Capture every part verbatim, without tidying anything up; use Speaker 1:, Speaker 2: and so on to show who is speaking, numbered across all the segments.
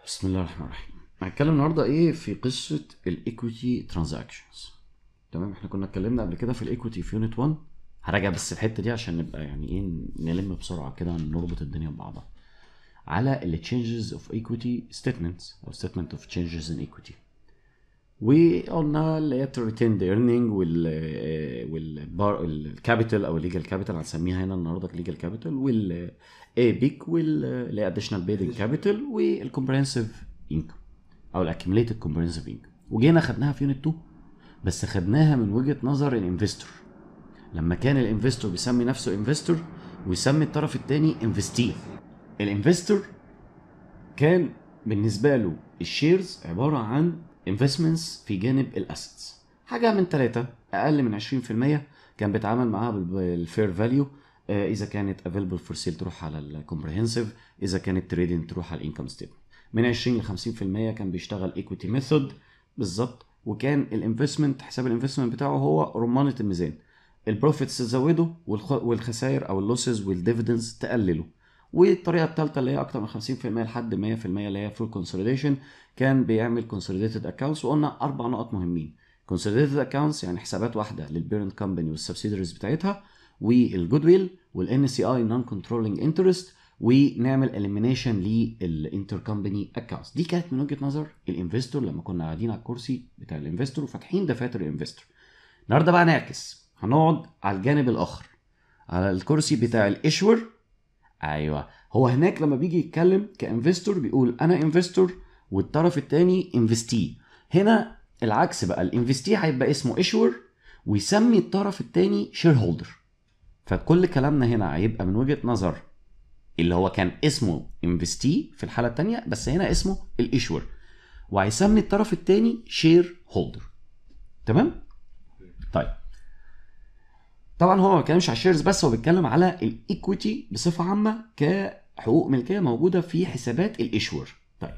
Speaker 1: بسم الله الرحمن الرحيم. هنتكلم النهارده ايه في قصه الايكويتي ترانزاكشنز. تمام، احنا كنا اتكلمنا قبل كده في الايكويتي في يونت واحد. هراجع بس الحته دي عشان نبقى يعني ايه نلم بسرعه كده، نربط الدنيا ببعضها على ال changes of equity statements او statement of changes in equity. وقلنا اللي هي retained earning وال والبار الكابيتال او الليجل كابيتال هنسميها هنا النهارده الليجل كابيتال، وال بيك وال اديشنال بيدنج كابيتال والكومبريهنسيف انكم او الاكيوميليتد كومبريهنسيف انكم. وجينا خدناها في يونت اتنين، بس خدناها من وجهه نظر الانفستور، لما كان الانفستور بيسمي نفسه انفستور ويسمي الطرف الثاني انفستي. الانفستور كان بالنسبه له الشيرز عباره عن انفستمنتس في جانب الاسيتس، حاجه من ثلاثه اقل من عشرين في المية كان بيتعامل معاها بالفير فاليو، اذا كانت افيلبل فور سيل تروح على الكومبريهنسيف، اذا كانت تريدنج تروح على الانكم ستيتمنت. من عشرين ل خمسين في المية كان بيشتغل ايكويتي ميثود بالظبط، وكان الانفستمنت حساب الانفستمنت بتاعه هو رمانه الميزان، البروفيتس تزوده والخسائر او اللوسز والديفيدنز تقلله. والطريقه الثالثه اللي هي اكتر من خمسين في المية لحد مية في المية اللي هي فول كونسوليديشن، كان بيعمل كونسوليديتد اكاونتس. وقلنا اربع نقط مهمين: كونسوليديتد اكاونتس يعني حسابات واحده للبيرنت كومباني والسبسيدريز بتاعتها، والجود ويل والان سي اي نون كنترولينج انترست، ونعمل اليمينيشن للانتر كومباني اكاونتس. دي كانت من وجهه نظر الانفستور لما كنا قاعدين على الكرسي بتاع الانفستور وفاتحين دفاتر الانفستور. النهارده بقى نعكس، هنقعد على الجانب الاخر على الكرسي بتاع الايشور. ايوه، هو هناك لما بيجي يتكلم كانفستور بيقول انا انفستور والطرف الثاني انفستي. هنا العكس بقى، الانفستي هيبقى اسمه ايشور ويسمي الطرف الثاني شير هولدر. فكل كلامنا هنا هيبقى من وجهة نظر اللي هو كان اسمه انفستي في الحالة الثانية، بس هنا اسمه الايشور وهيسمي الطرف الثاني شير هولدر. تمام؟ طيب طبعا هو ما بيتكلمش على الشيرز بس، هو بيتكلم على الايكويتي بصفه عامه كحقوق ملكيه موجوده في حسابات الايشور. طيب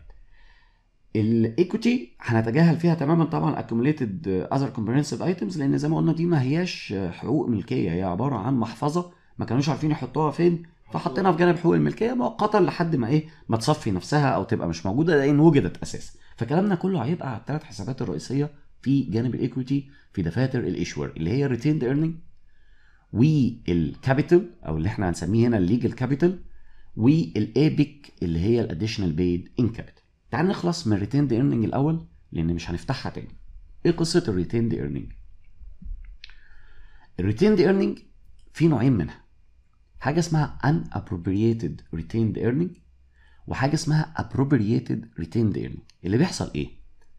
Speaker 1: الايكويتي هنتجاهل فيها تماما طبعا accumulated other comprehensive items، لان زي ما قلنا دي ما هياش حقوق ملكيه، هي عباره عن محفظه ما كانوش عارفين يحطوها فين، فحطيناها في جانب حقوق الملكيه مؤقتا لحد ما ايه ما تصفي نفسها او تبقى مش موجوده لان وجدت اساسا. فكلامنا كله هيبقى على الثلاث حسابات الرئيسيه في جانب الايكويتي في دفاتر الايشور، اللي هي retained earning والكابيتال او اللي احنا هنسميه هنا الليجل كابيتال، والايبك اللي هي الاديشنال بيد ان كابيتال. تعال نخلص من الريتيند ايرنينج الاول لان مش هنفتحها تاني. ايه قصه الريتيند ايرنينج؟ الريتيند ايرنينج في نوعين منها، حاجه اسمها unappropriated retained earning وحاجه اسمها appropriated retained earning. اللي بيحصل ايه؟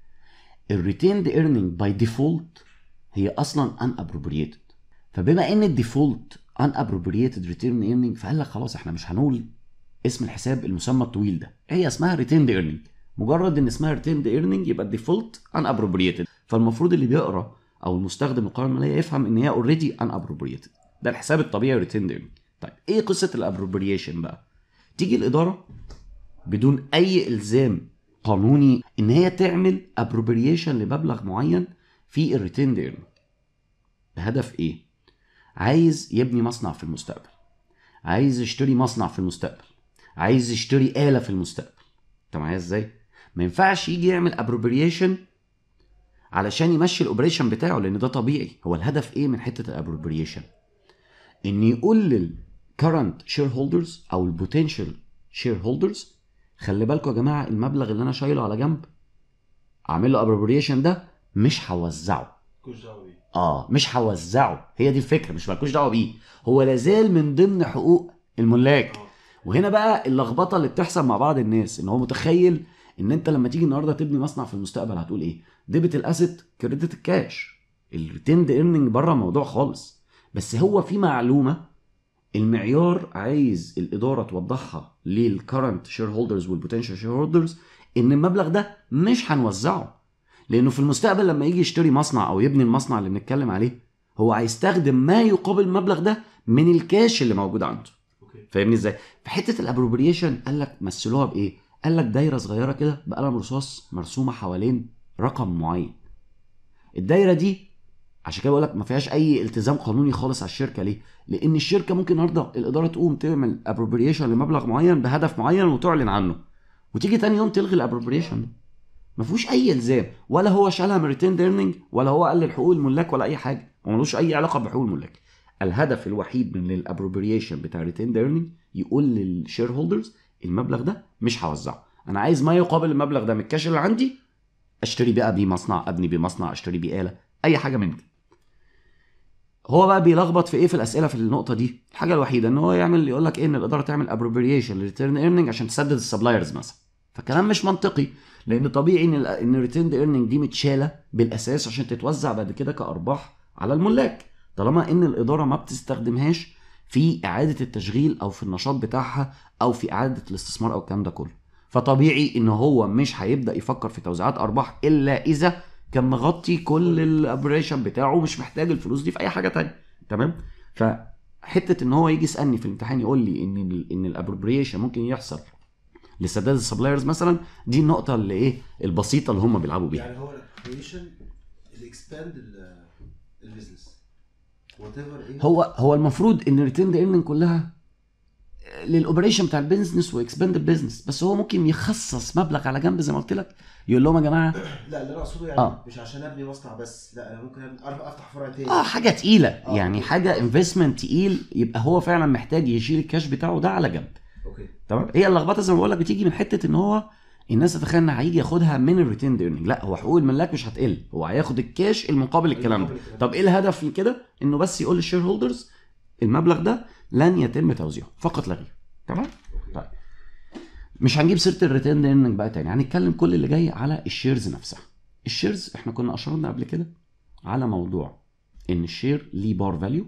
Speaker 1: الريتيند ايرنينج باي ديفولت هي اصلا unappropriated، فبما ان الديفولت unappropriated return earning فقال لك خلاص احنا مش هنقول اسم الحساب المسمى الطويل ده، هي اسمها retained earning. مجرد ان اسمها retained earning يبقى الديفولت unappropriated، فالمفروض اللي بيقرا او المستخدم القوائم الماليه يفهم ان هي already unappropriated. ده الحساب الطبيعي retained earning. طيب ايه قصه الابروبريشن بقى؟ تيجي الاداره بدون اي الزام قانوني ان هي تعمل ابروبريشن لمبلغ معين في الريتيند ايرنينج. بهدف ايه؟ عايز يبني مصنع في المستقبل، عايز يشتري مصنع في المستقبل، عايز يشتري آلة في المستقبل. انت معايا ازاي؟ ما ينفعش يجي يعمل ابروبريشن علشان يمشي الاوبريشن بتاعه، لان ده طبيعي. هو الهدف ايه من حته الابروبريشن؟ ان يقول للكرنت شير هولدرز او البوتنشال شير هولدرز خلي بالكم يا جماعه، المبلغ اللي انا شايله على جنب اعمل له ابروبريشن ده مش هوزعه. اه مش هوزعه، هي دي الفكره، مش مالكوش دعوه بيه، هو لازال من ضمن حقوق الملاك. وهنا بقى اللخبطه اللي بتحصل مع بعض الناس، ان هو متخيل ان انت لما تيجي النهارده تبني مصنع في المستقبل هتقول ايه؟ ديبت الاسيت كريدت الكاش. الريتيند ايرنينج بره الموضوع خالص، بس هو في معلومه المعيار عايز الاداره توضحها للكرنت شير هولدرز والبوتنشال شير هولدرز، ان المبلغ ده مش هنوزعه، لانه في المستقبل لما يجي يشتري مصنع او يبني المصنع اللي بنتكلم عليه هو هيستخدم ما يقابل المبلغ ده من الكاش اللي موجود عنده. فاهمني ازاي؟ في حته الابروبريشن قال لك مثلوها بايه؟ قال لك دايره صغيره كده بقلم رصاص مرسومه حوالين رقم معين. الدايره دي عشان كده بقول لك ما فيهاش اي التزام قانوني خالص على الشركه. ليه؟ لان الشركه ممكن النهارده الاداره تقوم تعمل ابروبريشن لمبلغ معين بهدف معين وتعلن عنه، وتيجي تاني يوم تلغي الابروبريشن. ما فيهوش اي الزام، ولا هو شالها من ريتيند ايرنينج، ولا هو قلل حقوق الملاك، ولا اي حاجه، وملوش اي علاقه بحقوق الملاك. الهدف الوحيد من الابروبريشن بتاع ريتيند ايرنينج يقول للشير هولدرز المبلغ ده مش هوزعه، انا عايز ما يقابل المبلغ ده من الكاش اللي عندي، اشتري بقى بيه مصنع، ابني بيه مصنع، اشتري بيه آلة، اي حاجه من دي. هو بقى بيلخبط في ايه في الاسئله في النقطه دي؟ الحاجه الوحيده ان هو يعمل يقول لك ايه، ان الاداره تعمل ابروبريشن للريتيرن ايرنينج عشان تسدد السبلايرز مثلا. فكلام مش منطقي، لان طبيعي ان ان الريتيرن ايرنينج دي متشاله بالاساس عشان تتوزع بعد كده كارباح على الملاك، طالما ان الاداره ما بتستخدمهاش في اعاده التشغيل او في النشاط بتاعها او في اعاده الاستثمار او الكلام ده كله. فطبيعي ان هو مش هيبدا يفكر في توزيعات ارباح الا اذا كان مغطي كل الابريشن بتاعه، مش محتاج الفلوس دي في اي حاجه تانية. تمام. فحته ان هو يجي يسالني في الامتحان يقول لي ان ال ان الابروبريشن ممكن يحصل لسداد السبلايرز مثلا، دي النقطه اللي ايه البسيطه اللي هم بيلعبوا بيها.
Speaker 2: يعني هو الابروبريشن الاكسباند البيزنس وات ايفر ايه،
Speaker 1: هو هو المفروض ان الريتيند ايرنينج كلها للاوبريشن بتاع البيزنس واكسباند البيزنس، بس هو ممكن يخصص مبلغ على جنب زي ما قلت لك، يقول لهم يا جماعه
Speaker 2: لا اللي انا اقصده يعني آه. مش عشان ابني مصنع بس، لا انا ممكن افتح فرع تاني،
Speaker 1: اه حاجه تقيله آه. يعني أوكي. حاجه انفستمنت تقيل، يبقى هو فعلا محتاج يشيل الكاش بتاعه ده على جنب.
Speaker 2: اوكي
Speaker 1: تمام. هي اللخبطه زي ما بقول لك بتيجي من حته ان هو الناس تتخيل ان هيجي ياخدها من الريتيند ايرنينج، لا هو حقوق الملاك مش هتقل، هو هياخد الكاش المقابل الكلام ده. طب ايه الهدف من كده؟ انه بس يقول للشير هولدرز المبلغ ده لن يتم توزيعه فقط لا غير. تمام. طيب مش هنجيب سيره الريتيند ايرنينج بقى تاني، هنتكلم كل اللي جاي على الشيرز نفسها. الشيرز احنا كنا اشرنا قبل كده على موضوع ان الشير ليه بار فاليو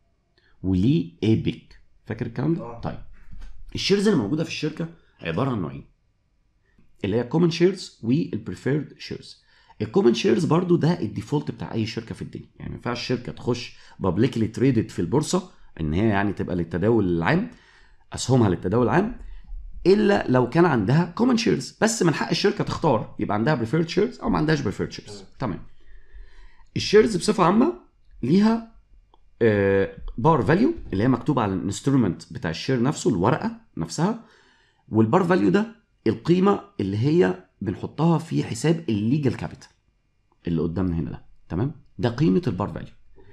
Speaker 1: وليه ايبك، فاكر الكلام ده؟ طيب الشيرز اللي موجوده في الشركه عباره عن نوعين، اللي هي كومن شيرز والبريفيرد شيرز. الكومن شيرز برضو ده الديفولت بتاع اي شركه في الدنيا، يعني ما ينفعش الشركه تخش بابليكلي تريدد في البورصه ان هي يعني تبقى للتداول العام، اسهمها للتداول العام، الا لو كان عندها كومن شيرز. بس من حق الشركه تختار يبقى عندها بريفيرد شيرز او ما عندهاش بريفيرد شيرز. تمام. الشيرز بصفه عامه ليها بار فاليو اللي هي مكتوبه على الانسترومنت بتاع الشير نفسه، الورقه نفسها، والبار فاليو ده القيمه اللي هي بنحطها في حساب الليجل كابيتال اللي قدامنا هنا ده. تمام. ده قيمه البار فاليو.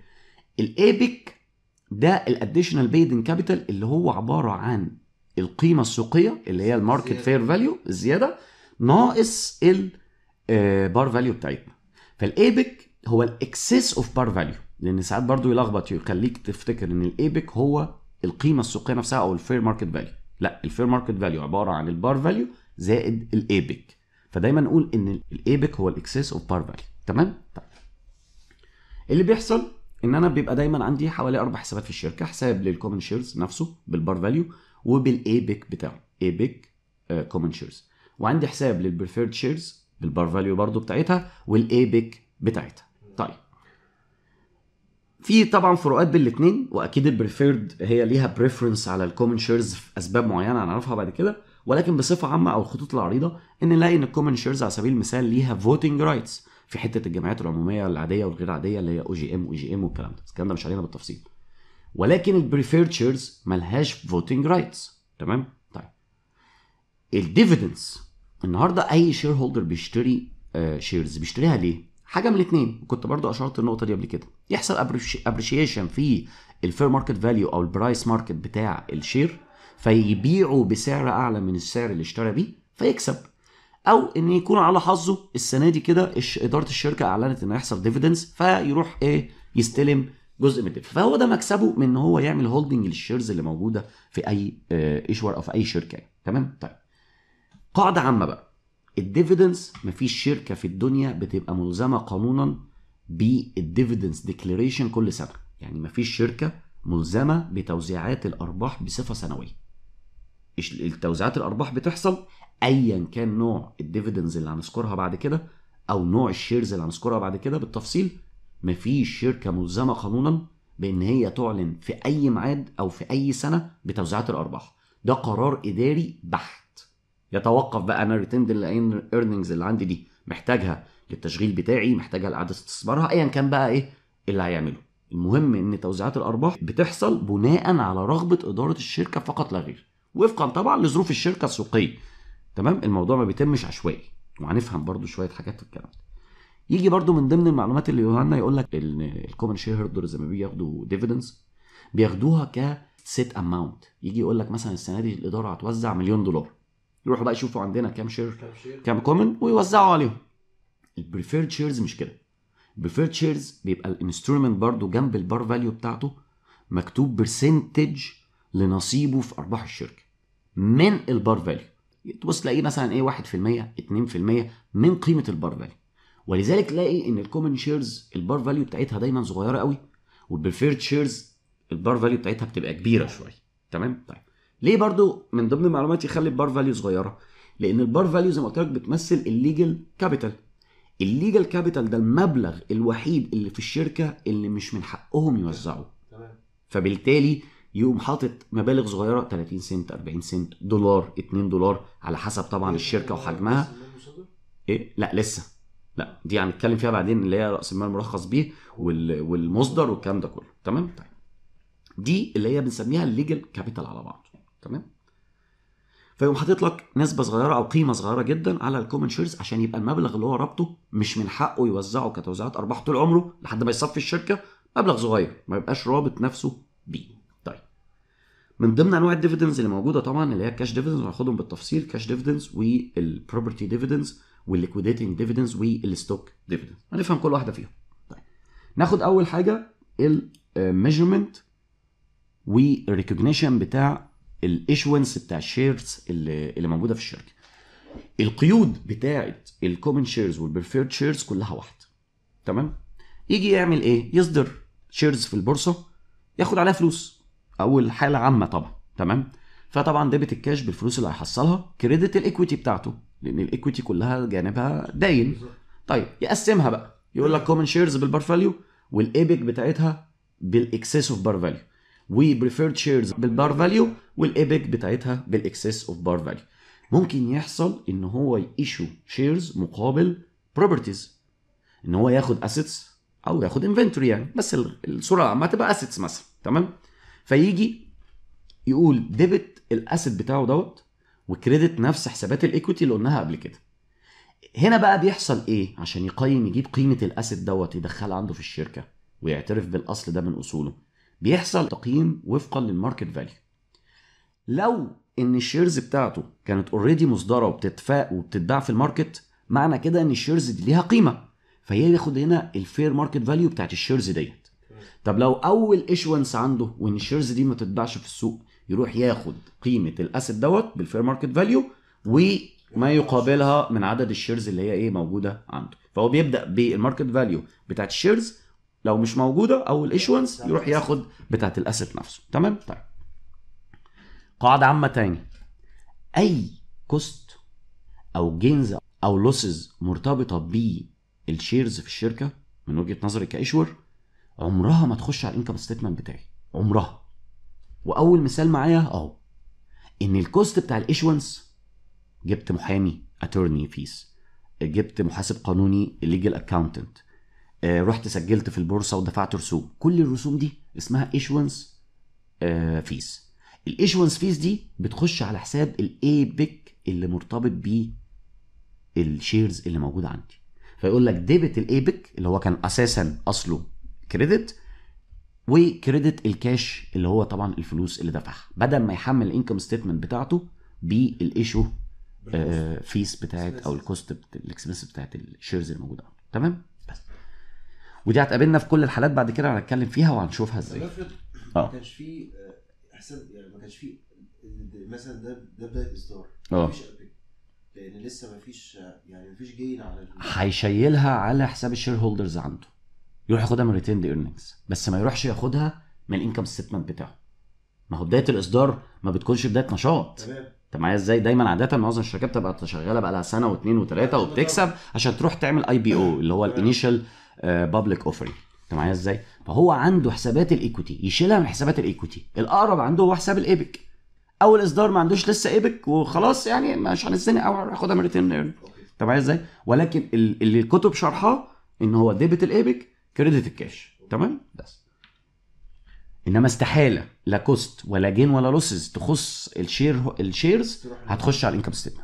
Speaker 1: الايبك ده الاديشنال بيدن كابيتال اللي هو عباره عن القيمه السوقيه اللي هي الماركت فير فاليو الزياده ناقص البار فاليو بتاعتنا. فالايبك هو الاكسس اوف بار فاليو، لان ساعات برضو يلخبط يخليك تفتكر ان الايبك هو القيمه السوقيه نفسها او الفير ماركت فاليو. لا، الفير ماركت فاليو عباره عن البار فاليو زائد الايبك، فدايما نقول ان الايبك هو الاكسس اوف بار فاليو. تمام. طيب اللي بيحصل ان انا بيبقى دايما عندي حوالي اربع حسابات في الشركه، حساب للكومن شيرز نفسه بالبار فاليو وبالايبك بتاعه ايبك كومن شيرز، وعندي حساب للبريفيرد شيرز بالبار فاليو برضو بتاعتها والايبك بتاعتها. طيب في طبعا فروقات بين الاثنين، واكيد البريفيرد هي ليها بريفرنس على الكومن شيرز في اسباب معينه هنعرفها بعد كده، ولكن بصفه عامه او الخطوط العريضه ان نلاقي ان الكومن شيرز على سبيل المثال ليها فوتنج رايتس في حته الجمعيات العموميه العاديه والغير عاديه اللي هي او جي ام واي جي ام والكلام ده، الكلام ده مش علينا بالتفصيل. ولكن البريفيرد شيرز ملهاش فوتنج رايتس. تمام. طيب الديفيدنس النهارده اي شير هولدر بيشتري شيرز بيشتريها ليه؟ حاجه من الاثنين، كنت برضو اشرت النقطه دي قبل كده، يحصل ابريشيشن في الفير ماركت فاليو او البرايس ماركت بتاع الشير فيبيعه بسعر اعلى من السعر اللي اشترى بيه فيكسب، او ان يكون على حظه السنه دي كده اداره الشركه اعلنت ان هيحصل ديفيدنس فيروح ايه يستلم جزء من الديفيدنس، فهو ده مكسبه من ان هو يعمل هولدنج للشيرز اللي موجوده في اي ايشور او في اي شركه. تمام. طيب قاعده عامه بقى، الديفيدنس مفيش شركه في الدنيا بتبقى ملزمه قانونا بالديفيدنس ديكلاريشن كل سنه، يعني مفيش شركه ملزمه بتوزيعات الارباح بصفه سنويه. التوزيعات الارباح بتحصل ايا كان نوع الديفيدنز اللي هنذكرها بعد كده او نوع الشيرز اللي هنذكرها بعد كده بالتفصيل، مفيش شركه ملزمه قانونا بان هي تعلن في اي ميعاد او في اي سنه بتوزيعات الارباح. ده قرار اداري بحت، يتوقف بقى انا الريتيند ايرنينجز اللي عندي دي محتاجها للتشغيل بتاعي، محتاجها لاعاده استثمارها، ايا كان بقى ايه اللي هيعمله. المهم ان توزيعات الارباح بتحصل بناء على رغبه اداره الشركه فقط لا غير، وفقا طبعا لظروف الشركه السوقيه. تمام. الموضوع ما بيتمش عشوائي، وهنفهم برضو شويه حاجات في الكلام ده. يجي برضو من ضمن المعلومات اللي يقولها لنا يقول لك الكومن شير هولدرز لما بياخدوا ديفيدنز بياخدوها ك سيت اماونت. يجي يقول لك مثلا السنه دي الاداره هتوزع مليون دولار، يروحوا بقى يشوفوا عندنا كام شير كام كومن ويوزعوا عليهم. البريفيرد شيرز مش كده. البريفيرد شيرز بيبقى الانسترومنت برضو جنب البار فاليو بتاعته مكتوب برسنتج لنصيبه في ارباح الشركه من البار فاليو. تبص تلاقيه مثلا ايه واحد في المية اتنين في المية من قيمه البار فاليو. ولذلك تلاقي ان الكومن شيرز البار فاليو بتاعتها دايما صغيره قوي، والبريفيرد شيرز البار فاليو بتاعتها بتبقى كبيره شويه. تمام. طيب ليه برضو من ضمن المعلومات يخلي البار فاليو صغيره؟ لان البار فاليو زي ما قلت لك بتمثل الليجل كابيتال. الليجل كابيتال ده المبلغ الوحيد اللي في الشركه اللي مش من حقهم يوزعوه. تمام. فبالتالي يقوم حاطط مبالغ صغيره تلاتين سنت اربعين سنت دولار اتنين دولار على حسب طبعا الشركه وحجمها. ايه لا لسه لا، دي هنتكلم فيها بعدين اللي هي راس المال المرخص بيه والمصدر والكلام ده كله. تمام. طيب دي اللي هي بنسميها الليجل كابيتال على بعض. تمام. فيقوم حاطط لك نسبه صغيره او قيمه صغيره جدا على الكومن شيرز عشان يبقى المبلغ اللي هو رابطه مش من حقه يوزعه كتوزيعات ارباح طول عمره لحد ما يصفي الشركه، مبلغ صغير ما يبقاش رابط نفسه بيه. طيب من ضمن انواع الديفيدنز اللي موجوده طبعا اللي هي الكاش ديفيدنز، هناخدهم بالتفصيل. كاش ديفيدنز والبروبرتي ديفيدنز والليكويديتنج ديفيدنز والستوك ديفيدنز، هنفهم كل واحده فيهم. طيب ناخد اول حاجه الميجرمنت والريكوجنيشن بتاع الايشونس بتاع الشيرز اللي, اللي موجوده في الشركه. القيود بتاعه الكومن شيرز والبريفيرد شيرز كلها واحده. تمام. يجي يعمل ايه؟ يصدر شيرز في البورصه ياخد عليها فلوس، اول حاله عامه طبعا. تمام. فطبعا ديبت الكاش بالفلوس اللي هيحصلها، كريدت الايكويتي بتاعته لان الايكويتي كلها جانبها داين. طيب يقسمها بقى، يقول لك كومن شيرز بالبار فاليو والايبك بتاعتها بالاكسس اوف بار فاليو، وبريفيرد شيرز بالبار فاليو والايبك بتاعتها بالاكسس اوف بار فاليو. ممكن يحصل ان هو ييشو شيرز مقابل بروبرتيز، ان هو ياخد اسيتس او ياخد انفنتوري يعني، بس الصوره العامه تبقى اسيتس مثلا. تمام. فيجي يقول ديبت الاسيت بتاعه دوت وكريدت نفس حسابات الايكويتي اللي قلناها قبل كده. هنا بقى بيحصل ايه عشان يقيم يجيب قيمه الاسيت دوت يدخلها عنده في الشركه ويعترف بالاصل ده من اصوله؟ بيحصل تقييم وفقا للماركت فاليو. لو ان الشيرز بتاعته كانت اوريدي مصدره وبتتفاق وبتتباع في الماركت، معنى كده ان الشيرز دي ليها قيمه، فهي ياخد هنا الفير ماركت فاليو بتاعت الشيرز ديت. طب لو اول ايشوانس عنده وان الشيرز دي ما تتباعش في السوق، يروح ياخد قيمه الاسيت دوت بالفير ماركت فاليو وما يقابلها من عدد الشيرز اللي هي ايه موجوده عنده. فهو بيبدا بالماركت فاليو بتاعت الشيرز، لو مش موجوده او الايشوانس يروح ياخد بتاعت الاسيت نفسه. تمام. طيب قاعده عامه تاني، اي كوست او جينز او لوسز مرتبطه بالشيرز في الشركه من وجهه نظري كايشور عمرها ما تخش على الانكم ستيتمنت بتاعي، عمرها. واول مثال معايا اهو، ان الكوست بتاع الايشوانس جبت محامي اتورني فيس، جبت محاسب قانوني ليجل اكاونتنت، آه رحت سجلت في البورصه ودفعت رسوم، كل الرسوم دي اسمها ايشوانس آه فيس. الايشوانس فيس دي بتخش على حساب الايبك اللي مرتبط بيه الشيرز اللي موجوده عندي. فيقول لك ديبت الايبك اللي هو كان اساسا اصله كريدت، وكريدت الكاش اللي هو طبعا الفلوس اللي دفعها، بدل ما يحمل الانكم ستيتمنت بتاعته بالايشو آه فيس بتاعت او الكوست الاكسبنس بتاعت الشيرز اللي موجوده. تمام. بس ودي هتقابلنا في كل الحالات بعد كده هنتكلم فيها وهنشوفها ازاي.
Speaker 2: اه ما كانش في حساب يعني، ما كانش في مثلا ده ده بدايه اصدار، مفيش لان لسه مفيش يعني مفيش جين على
Speaker 1: هيشيلها على حساب الشير هولدرز عنده، يروح ياخدها من ريتيند ايرنينجز، بس ما يروحش ياخدها من الانكم ستيتمنت بتاعه. ما هو بدايه الاصدار ما بتكونش بدايه نشاط. تمام. انت معايا ازاي؟ دايما عاده معظم الشركات بتبقى شغاله بقى لها سنه واثنين وثلاثه وبتكسب عشان تروح تعمل اي بي او اللي هو الانيشال بابليك اوفرنج. انت معايا ازاي؟ فهو عنده حسابات الايكويتي يشيلها من حسابات الايكويتي، الاقرب عنده هو حساب الايبك. اول اصدار ما عندوش لسه ايبك وخلاص يعني مش هنستنى او هاخدها من ريتيند ايرنينج. انت معايا ازاي؟ ولكن اللي الكتب شرحها ان هو ديبت الايبك كريدت الكاش. تمام. بس انما استحاله لا كوست ولا جين ولا لوسز تخص الشير الشيرز هتخش على الانكم ستيتمنت.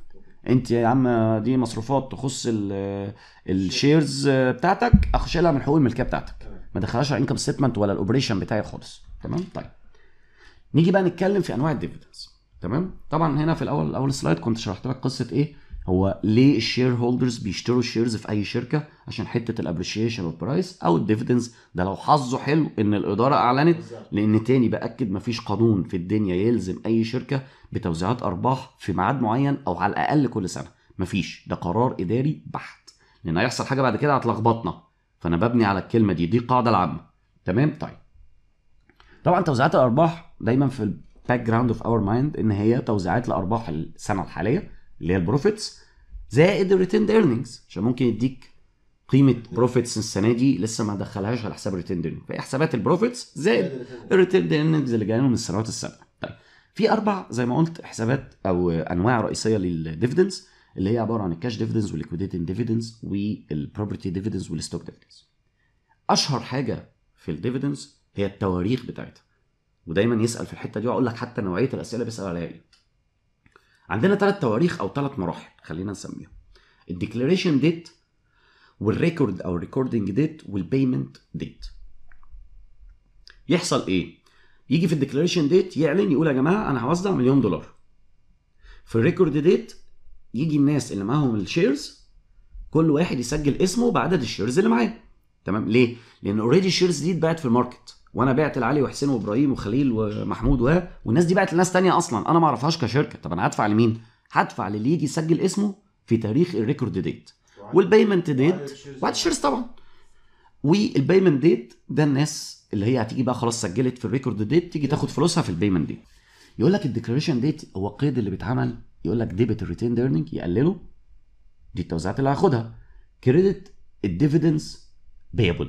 Speaker 1: انت يا عم دي مصروفات تخص الشيرز بتاعتك، اخش لها من حقوق الملكيه بتاعتك، ما دخلهاش على الانكم ستيتمنت ولا الاوبريشن بتاعي خالص. تمام. طيب نيجي بقى نتكلم في انواع الديفيدنز. تمام. طبعا هنا في الاول اول سلايد كنت شرحت لك قصه ايه هو ليه الشير هولدرز بيشتروا الشيرز في اي شركه، عشان حته الابريشيشن اوف برايس او الديفيدنز. ده لو حظه حلو ان الاداره اعلنت، لان تاني باكد مفيش قانون في الدنيا يلزم اي شركه بتوزيعات ارباح في ميعاد معين او على الاقل كل سنه، مفيش، ده قرار اداري بحت، لان هيحصل حاجه بعد كده هتلخبطنا، فانا ببني على الكلمه دي، دي القاعده العامه. تمام. طيب طبعا توزيعات الارباح دايما في الباك جراوند اوف اور مايند ان هي توزيعات لارباح السنه الحاليه اللي هي البروفيتس زائد الريتيند ايرنينجز، عشان ممكن يديك قيمه بروفيتس السنه دي لسه ما دخلهاش على حساب الريتيند ايرنينج، فهي حسابات البروفيتس زائد الريتيند ايرنينجز اللي جايه من السنوات السابقه. طيب في اربع زي ما قلت حسابات او انواع رئيسيه للديفيدنز، اللي هي عباره عن الكاش ديفيدنز والليكويديتنج ديفيدنز والبروبرتي ديفيدنز والستوك ديفيدنز. اشهر حاجه في الديفيدنز هي التواريخ بتاعتها، ودايما يسال في الحته دي، واقول لك حتى نوعيه الاسئله بيسال عليها ايه. عندنا ثلاث تواريخ او ثلاث مراحل خلينا نسميهم، الديكلاريشن ديت والريكورد او الريكوردنج ديت والبيمنت ديت. يحصل ايه؟ يجي في الديكلاريشن ديت يعلن يقول يا جماعه انا هوزع مليون دولار. في الريكورد ديت يجي الناس اللي معاهم الشيرز كل واحد يسجل اسمه بعدد الشيرز اللي معاه. تمام. ليه؟ لان اوريدي الشيرز دي اتباعت في الماركت، وانا بعت لعلي وحسين وابراهيم وخليل ومحمود و والناس دي بعت لناس تانية اصلا انا ما اعرفهاش كشركه. طب انا هدفع لمين؟ هدفع للي يجي يسجل اسمه في تاريخ الريكورد ديت والبيمنت ديت وعد الشيرز طبعا. والبيمنت ديت ده الناس اللي هي هتيجي بقى خلاص سجلت في الريكورد ديت تيجي تاخد فلوسها في البيمنت ديت. يقول لك الديكلاريشن ديت هو قيد اللي بيتعمل، يقول لك ديبت الريتيند ايرنينج يقلله، دي التوزيعات اللي هاخدها، كريدت الديفيدنز بيبل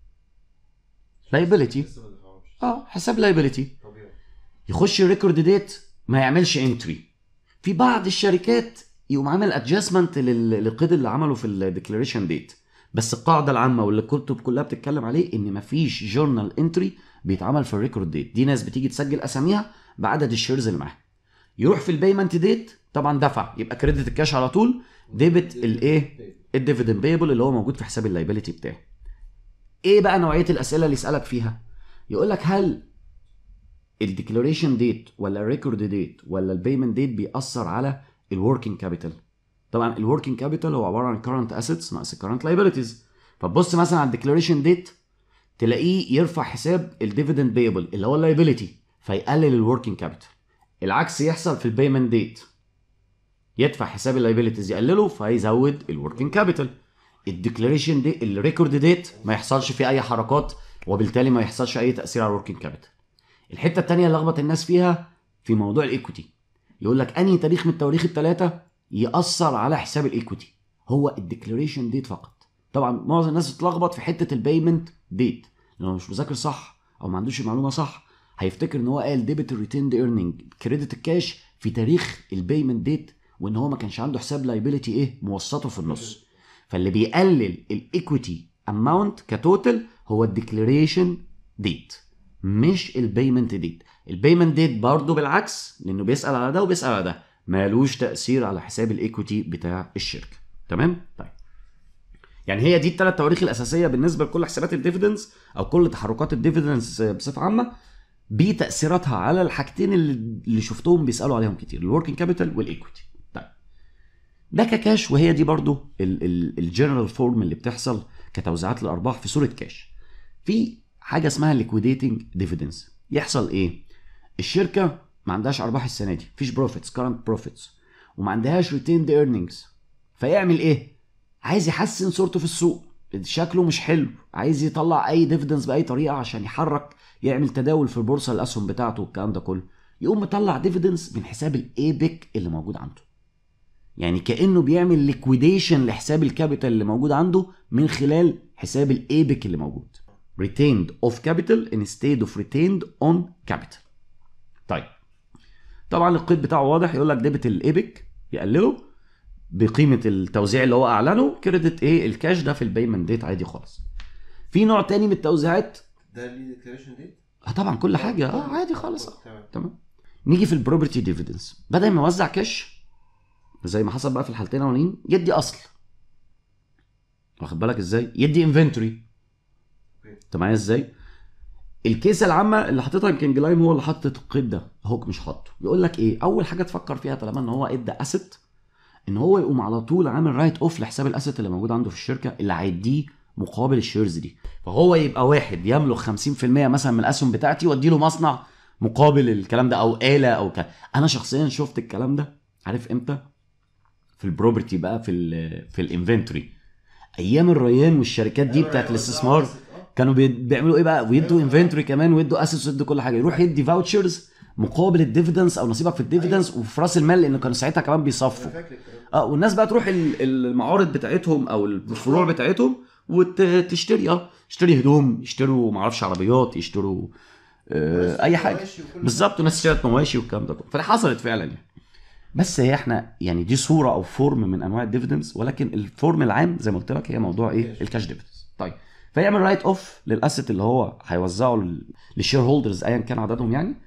Speaker 1: لايبيليتي، اه حساب لايبيليتي، يخش الريكورد ديت ما يعملش انتري. في بعض الشركات يقوم عامل ادجستمنت للقيد اللي عمله في الديكلاريشن ديت، بس القاعده العامه واللي الكتب كلها بتتكلم عليه ان مفيش جورنال انتري بيتعمل في الريكورد ديت. دي ناس بتيجي تسجل اساميها بعدد الشيرز اللي معاها. يروح في البيمنت ديت طبعا دفع، يبقى كريدت الكاش على طول، ديبت الايه الديفيدند بيبل اللي هو موجود في حساب اللايبيليتي بتاعه. ايه بقى نوعيه الاسئله اللي يسالك فيها؟ يقول لك هل الديكلاريشن ديت ولا الريكورد ديت ولا البيمنت ديت بيأثر على الوركينج كابيتال؟ طبعا الوركينج كابيتال هو عباره عن كارنت اسيتس ناقص الكارنت لايبيليتيز. فتبص مثلا على الديكلاريشن ديت تلاقيه يرفع حساب الديفيدند بيبل اللي هو اللايبيليتي فيقلل الوركينج كابيتال. العكس يحصل في البيمنت ديت، يدفع حساب اللايبيليتيز يقلله فيزود الوركينج كابيتال. الديكلاريشن دي الريكورد ديت ما يحصلش فيه اي حركات وبالتالي ما يحصلش اي تاثير على الوركينج كابيتال. الحته الثانيه اللي لخبط الناس فيها في موضوع الايكويتي، يقول لك انهي تاريخ من التواريخ الثلاثه ياثر على حساب الايكويتي؟ هو الديكلاريشن ديت فقط. طبعا معظم الناس بتتلخبط في حته البيمنت ديت، لو مش مذاكر صح او ما عندوش المعلومه صح هيفتكر ان هو قال ديبت الريتيند ايرنينج كريدت الكاش في تاريخ البيمنت ديت، وان هو ما كانش عنده حساب لايبيليتي ايه موسطه في النص. فاللي بيقلل الايكويتي اماونت كتوتال هو الديكلاريشن ديت مش البيمنت ديت. البيمنت ديت برضه بالعكس لانه بيسال على ده وبيسال على ده، مالوش تاثير على حساب الايكويتي بتاع الشركه. تمام. طيب يعني هي دي الثلاث تواريخ الاساسيه بالنسبه لكل حسابات الديفيدنز او كل تحركات الديفيدنز بصفه عامه، بتاثيراتها على الحاجتين اللي شفتهم بيسالوا عليهم كتير، الوركينج كابيتال والايكويتي. طيب ده ككاش، وهي دي برضو الجنرال فورم اللي بتحصل كتوزيعات الارباح في صوره كاش. في حاجه اسمها ليكويديتنج ديفيدنز. يحصل ايه؟ الشركه ما عندهاش ارباح السنه دي، مفيش بروفيتس كارنت بروفيتس، وما عندهاش ريتيند ايرنينجز، فيعمل ايه؟ عايز يحسن صورته في السوق، شكله مش حلو، عايز يطلع اي ديفيدنز باي طريقه عشان يحرك يعمل تداول في البورصه الاسهم بتاعته والكلام ده كله، يقوم مطلع ديفيدنز من حساب الايبك اللي موجود عنده. يعني كانه بيعمل ليكويديشن لحساب الكابيتال اللي موجود عنده من خلال حساب الايبك اللي موجود. retained of capital instead of retained on capital. طيب طبعا القيد بتاعه واضح، يقول لك ديبت الايبك يقلله بقيمه التوزيع اللي هو اعلنه، كريدت ايه الكاش ده في البيمنت ديت عادي خالص. في نوع تاني من التوزيعات
Speaker 2: ده اللي ديكلاريشن ديت
Speaker 1: اه طبعا كل حاجه اه عادي خالص. تمام. نيجي في البروبرتي ديفيدنز، بدل ما يوزع كاش زي ما حصل بقى في الحالتين الاولين يدي اصل، واخد بالك ازاي؟ يدي انفنتوري. انت معايا ازاي؟ الكيسه العامه اللي حاططها يمكن جلايم هو اللي حاطط القيد ده، هوك مش حاطه. بيقول لك ايه اول حاجه تفكر فيها طالما ان هو ادى اسيت، ان هو يقوم على طول عامل رايت اوف لحساب الاسيت اللي موجود عنده في الشركه اللي هيديه مقابل الشيرز دي. فهو يبقى واحد يملك خمسين في المية مثلا من الاسهم بتاعتي وادي له مصنع مقابل الكلام ده او آلة او كده. انا شخصيا شفت الكلام ده عارف امتى؟ في البروبرتي بقى، في ال في الانفنتوري ايام الريان والشركات دي بتاعت الاستثمار. كانوا بيعملوا ايه بقى؟ ويدوا انفنتوري كمان ويدوا اسيتس ويدوا كل حاجه. يروح يدي فاوتشرز مقابل الديفيدنس او نصيبك في الديفيدنس وفي راس المال، لان كانوا ساعتها كمان بيصفوا. اه والناس بقى تروح المعارض بتاعتهم او الفروع بتاعتهم وتشتري اه يشتري هدوم، يشتروا معرفش عربيات، يشتروا آه اي حاجه بالظبط. وناس اشترت مواشي والكلام ده. فدي حصلت فعلا يعني. بس هي احنا يعني دي صوره او فورم من انواع الديفيدنس، ولكن الفورم العام زي ما قلت لك هي موضوع ايه؟ الكاش ديفيدنس. طيب فيعمل رايت اوف للاسيت اللي هو هيوزعه للشير هولدرز ايا كان عددهم يعني.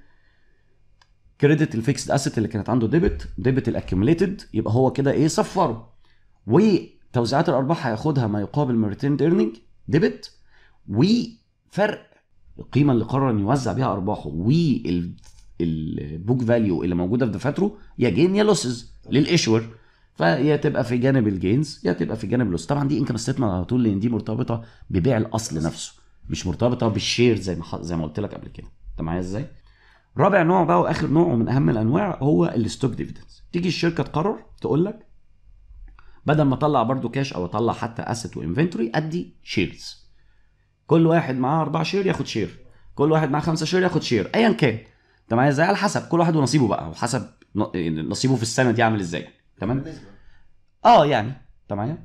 Speaker 1: كريدت الفيكسد اسيت اللي كانت عنده ديبت، ديبت الاكيوميليتد، يبقى هو كده ايه؟ صفره. وتوزيعات الارباح هياخدها ما يقابل من ريتيند ايرنينج ديبت، وفرق القيمه اللي قرر ان يوزع بيها ارباحه وال البوك فاليو اللي موجوده في دفاتره يا جين يا لوسز للايشور. فيا تبقى في جانب الجينز يا تبقى في جانب اللوس. طبعا دي انكم ستيتمنت على طول، لان دي مرتبطه ببيع الاصل نفسه، مش مرتبطه بالشير زي ما زي ما قلت لك قبل كده. انت معايا ازاي؟ رابع نوع بقى واخر نوع ومن اهم الانواع هو الستوك ديفيدنس. تيجي الشركه تقرر تقول لك بدل ما اطلع برضو كاش او اطلع حتى اسيت وانفنتوري ادي شيرز. كل واحد معاه اربع شير ياخد شير، كل واحد معاه خمسة شير ياخد شير، ايا كان. انت معايا ازاي؟ على حسب كل واحد ونصيبه بقى، وحسب نصيبه في السنه دي عامل ازاي. تمام؟ اه يعني انت معايا.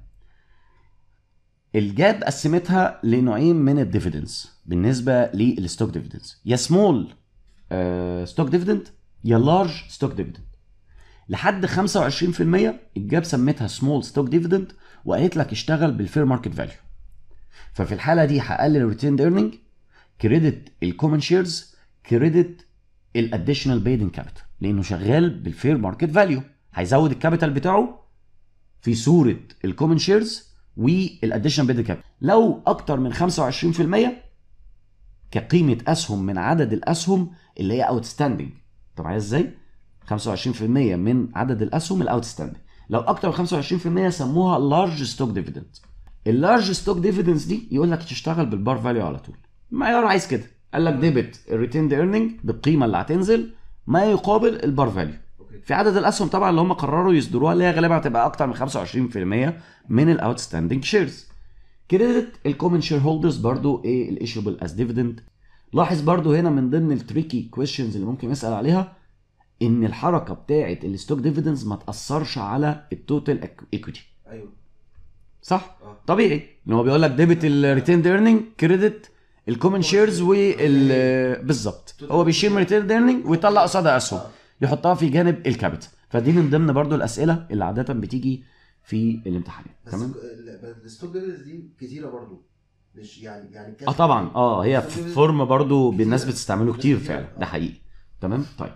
Speaker 1: الجاب قسمتها لنوعين من الديفيدنس بالنسبه للستوك ديفيدنس، يا سمول ستوك ديفيدند يا لارج ستوك ديفيدند. لحد خمسة وعشرين في المية الجاب سمتها سمول ستوك ديفيدند وقالت لك اشتغل بالفير ماركت فاليو. ففي الحاله دي هقلل الريتيند ايرنينج، كريدت الكومن شيرز، كريدت الاديشنال بيد ان كابيتال، لانه شغال بالفير ماركت فاليو. هيزود الكابيتال بتاعه في صوره الكومن شيرز والاديشنال بيد ان كابيتال. لو اكتر من خمسة وعشرين في المية كقيمه اسهم من عدد الاسهم اللي هي اوتستاندنج. طب عايز ازاي؟ خمسة وعشرين في المية من عدد الاسهم الاوتستاندنج. لو اكتر من خمسة وعشرين في المية سموها لارج ستوك ديفيدند. اللارج ستوك ديفيدنس دي يقول لك تشتغل بالبار فاليو على طول. معيار عايز كده، قال لك ديبت الريتيند ايرنينج بالقيمه اللي هتنزل ما يقابل البار فاليو في عدد الاسهم طبعا اللي هم قرروا يصدروها، اللي هي غالبا هتبقى اكتر من خمسة وعشرين في المية من الاوتستاندنج شيرز. كريدت الكومن شير هولدرز برضو ايه؟ الايشوبل از ديفيدند. لاحظ برضو هنا من ضمن التريكي كويشنز اللي ممكن يسال عليها ان الحركه بتاعه الستوك ديفيدنز ما تاثرش على التوتال ايكويتي.
Speaker 2: ايوه
Speaker 1: صح؟ أوه. طبيعي ان هو بيقول لك ديبت الريتيند ايرنينج، كريدت الكومن شيرز وال بالظبط. هو بيشيل من الريتيند ايرنينج ويطلع قصادها اسهم يحطها في جانب الكابيتال. فدي من ضمن برضو الاسئله اللي عاده بتيجي في الامتحانات. تمام؟
Speaker 2: الستوك ديفيدنز دي كتيره برضو، مش يعني يعني
Speaker 1: اه طبعا اه هي في فورم برضو بالناس بتستعمله كتير فعلا، ده حقيقي. تمام؟ طيب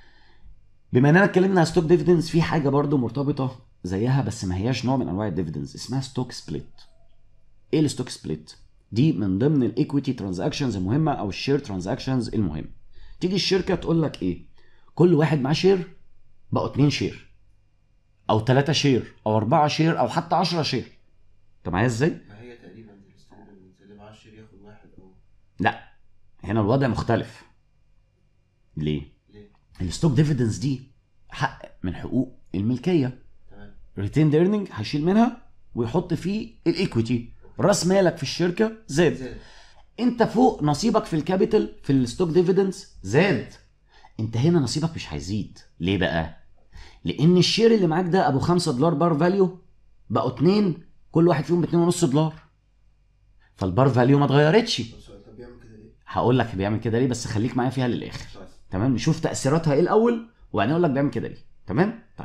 Speaker 1: بما اننا اتكلمنا على ستوك ديفيدنز، في حاجه برضو مرتبطه زيها بس ما هياش نوع من انواع الديفيدنز، اسمها ستوك سبليت. ايه الستوك سبليت دي؟ من ضمن الايكويتي ترانزاكشنز المهمه او الشير ترانزاكشنز المهمه. تيجي الشركه تقول لك ايه؟ كل واحد معاه شير بقوا اتنين شير او تلاتة شير او اربعة شير او حتى عشرة شير. انت معايا ازاي؟
Speaker 2: ما هي تقريبا اللي معاه شير ياخد واحد او
Speaker 1: لا، هنا الوضع مختلف. ليه؟
Speaker 2: ليه؟
Speaker 1: الستوك ديفيدنز دي حق من حقوق الملكيه. ريتيند ايرنينج هيشيل منها ويحط فيه الايكويتي. راس مالك في الشركه زاد, زاد. انت فوق نصيبك في الكابيتال في الستوك ديفيدنز زاد. انت هنا نصيبك مش هيزيد. ليه بقى؟ لان الشير اللي معاك ده ابو خمسة دولار بار فاليو بقوا اتنين، كل واحد فيهم باتنين ونص دولار، فالبار فاليو ما اتغيرتش.
Speaker 2: طب بيعمل كده ليه؟
Speaker 1: هقول لك بيعمل كده ليه، بس خليك معايا فيها للاخر. تمام؟ نشوف تاثيراتها ايه الاول وبعدين اقول لك بيعمل كده ليه. تمام؟ طيب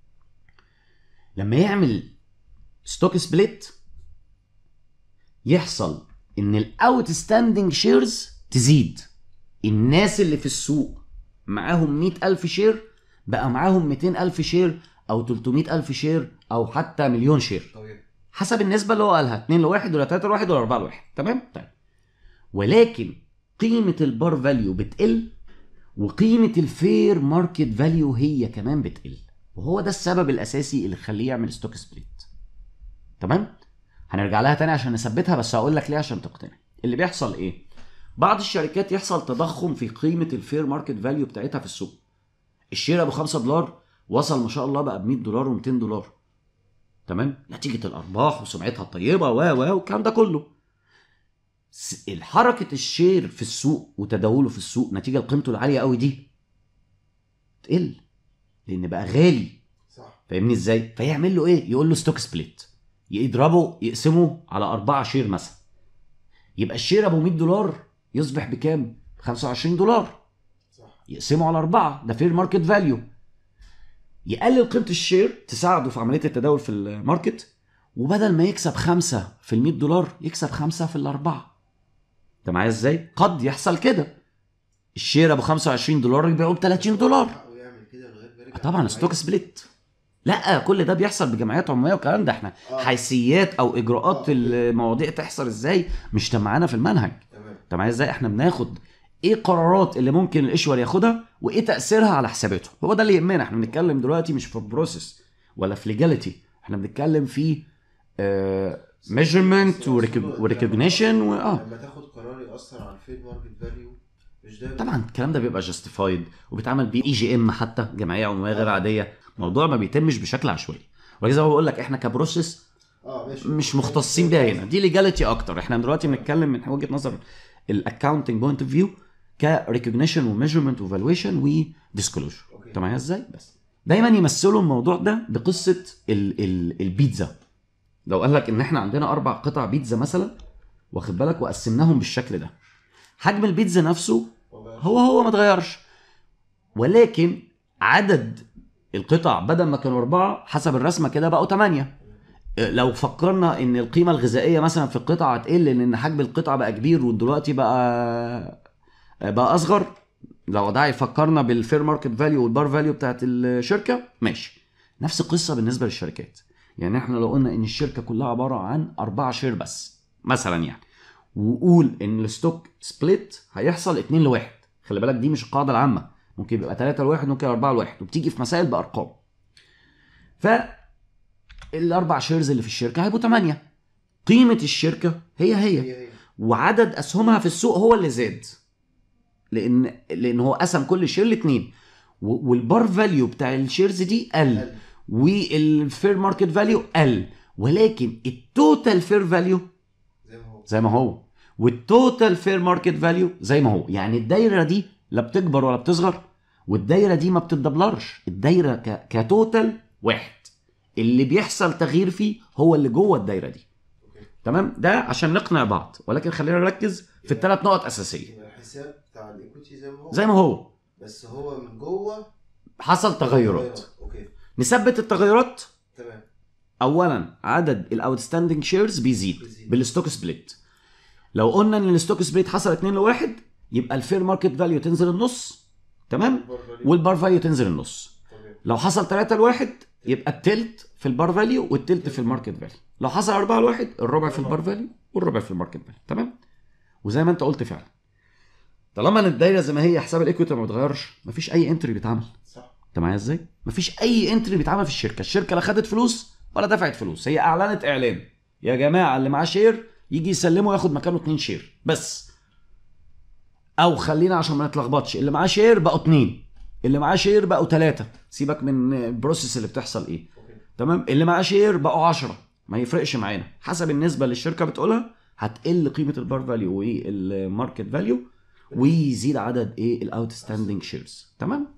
Speaker 1: لما يعمل ستوك سبليت يحصل ان الاوت ستاندنج شيرز تزيد. الناس اللي في السوق معاهم مئة ألف شير بقى معاهم مئتين ألف شير او تلتمية الف شير او حتى مليون شير
Speaker 2: طبيعي.
Speaker 1: حسب النسبه اللي هو قالها، اتنين لواحد ولا تلاتة لواحد ولا أربعة لواحد. تمام. طيب ولكن قيمه البار فاليو بتقل وقيمه الفير ماركت فاليو هي كمان بتقل، وهو ده السبب الاساسي اللي يخليه يعمل ستوك سبليت. تمام. هنرجع لها تاني عشان نثبتها، بس هقول لك ليه عشان تقتنع. اللي بيحصل ايه؟ بعض الشركات يحصل تضخم في قيمه الفير ماركت فاليو بتاعتها في السوق. الشير ابو خمسة دولار وصل ما شاء الله بقى ب مية دولار ومتين دولار. تمام. نتيجه الارباح وسمعتها الطيبه و و والكلام ده كله. الحركه الشير في السوق وتداوله في السوق نتيجه لقيمته العاليه قوي دي تقل، لان بقى غالي.
Speaker 2: صح.
Speaker 1: فاهمني ازاي؟ فيعمل له ايه؟ يقول له ستوك سبليت، يضربه يقسمه على أربعة شير مثلا، يبقى الشير ابو مية دولار يصبح بكام؟ ب خمسة وعشرين دولار.
Speaker 2: صح.
Speaker 1: يقسمه على أربعة، ده فير ماركت فاليو. يقلل قيمه الشير تساعده في عمليه التداول في الماركت، وبدل ما يكسب خمسة في المية دولار يكسب خمسة في الأربعة. انت معايا ازاي؟ قد يحصل كده الشير ابو خمسة وعشرين دولار يبيعه ب تلاتين دولار. طبعا ستوك سبليت. لا كل ده بيحصل بجمعيات عموميه والكلام ده، احنا آه. حيثيات او اجراءات آه. المواضيع تحصل ازاي مش معانا في المنهج. انت معايا ازاي؟ احنا بناخد ايه قرارات اللي ممكن الاشور ياخدها وايه تاثيرها على حساباته، هو ده اللي يهمنا. احنا بنتكلم دلوقتي مش في بروسيس ولا في ليجاليتي، احنا بنتكلم في ميجرمنت وريكوجنيشن و اه
Speaker 2: لما تاخد قرار ياثر على الفير ماركت فاليو مش ده
Speaker 1: طبعا الكلام ده بيبقى جاستيفايد وبيتعمل بيه اي جي ام، حتى جمعيه عموميه غير عاديه. الموضوع ما بيتمش بشكل عشوائي، ولذا بقول لك احنا كبروسيس
Speaker 2: اه
Speaker 1: مش مختصين بيها هنا، دي ليجاليتي اكتر. احنا دلوقتي بنتكلم من وجهه نظر الاكاونتنج بوينت اوف فيو كريكوجنيشن وميجرمنت وفالويشن وديسكلوجر. انت معايا ازاي؟ بس دايما يمثلوا الموضوع ده بقصه ال ال البيتزا. لو قال لك ان احنا عندنا اربع قطع بيتزا مثلا، واخد بالك، وقسمناهم بالشكل ده، حجم البيتزا نفسه هو هو ما اتغيرش، ولكن عدد القطع بدل ما كانوا أربعة حسب الرسمة كده بقوا تمانية. لو فكرنا ان القيمة الغذائية مثلا في القطعة هتقل لان حجم القطعة بقى كبير ودلوقتي بقى بقى اصغر، لو ده يفكرنا بالفير ماركت فاليو والبار فاليو بتاعت الشركة، ماشي. نفس القصة بالنسبة للشركات. يعني احنا لو قلنا ان الشركة كلها عبارة عن أربعة شير بس مثلا، يعني وقول ان الستوك سبليت هيحصل اتنين لواحد، خلي بالك دي مش القاعدة العامة، ممكن يبقى تلاتة لواحد، ممكن أربعة لواحد، وبتيجي في مسائل بأرقام. فالأربع شيرز اللي في الشركة هيبقوا تمانية، قيمة الشركة هي هي وعدد أسهمها في السوق هو اللي زاد، لأن لأن هو قسم كل شير لاتنين، والبار فاليو بتاع الشيرز دي قل والفير ماركت فاليو قل، ولكن التوتال فير فاليو زي ما هو والتوتال فير ماركت فاليو زي ما هو. يعني الدايرة دي لا بتكبر ولا بتصغر، والدايره دي ما بتتدبلرش، الدايره ك... كتوتال واحد، اللي بيحصل تغيير فيه هو اللي جوه الدايره دي. تمام. ده عشان نقنع بعض، ولكن خلينا نركز في الثلاث نقط اساسيه.
Speaker 2: الحساب بتاع الايكويتي زي ما هو
Speaker 1: زي ما هو
Speaker 2: بس هو من جوه
Speaker 1: حصل تغيرات.
Speaker 2: اوكي.
Speaker 1: نثبت التغيرات.
Speaker 2: تمام.
Speaker 1: اولا عدد الاوتستاندينج شيرز بيزيد, بيزيد بالستوك سبليت. لو قلنا ان الستوك سبليت حصل اتنين لواحد يبقى الفير ماركت فاليو تنزل النص، تمام، والبار فاليو تنزل النص. لو حصل تلاتة لواحد يبقى التلت في البار فاليو والتلت في الماركت فاليو. لو حصل أربعة لواحد الربع في البار فاليو والربع في الماركت فاليو. تمام. وزي ما انت قلت فعلا، طالما ان الدايره زي ما هي حساب الايكويتي ما بيتغيرش، مفيش اي انتري بيتعمل.
Speaker 2: صح.
Speaker 1: انت معايا ازاي؟ مفيش اي انتري بيتعمل في الشركه. الشركه لا خدت فلوس ولا دفعت فلوس، هي اعلنت اعلان يا جماعه اللي معاه شير يجي يسلمه ياخد مكانه اتنين شير بس، او خلينا عشان ما نتلخبطش، اللي معاه شير بقوا اتنين، اللي معاه شير بقوا تلاتة، سيبك من البروسيس اللي بتحصل ايه. أوكي. تمام. اللي معاه شير بقوا عشرة، ما يفرقش معانا، حسب النسبه اللي الشركه بتقولها هتقل قيمه البار فاليو والماركت فاليو ويزيد عدد ايه الاوتستاندينج شيرز. تمام.